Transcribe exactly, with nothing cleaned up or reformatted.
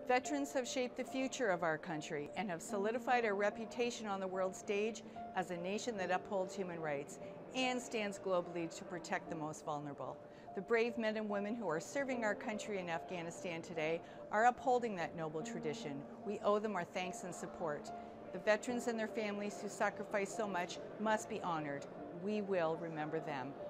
Veterans have shaped the future of our country and have solidified our reputation on the world stage as a nation that upholds human rights and stands globally to protect the most vulnerable. The brave men and women who are serving our country in Afghanistan today are upholding that noble tradition. We owe them our thanks and support. The veterans and their families who sacrificed so much must be honored. We will remember them.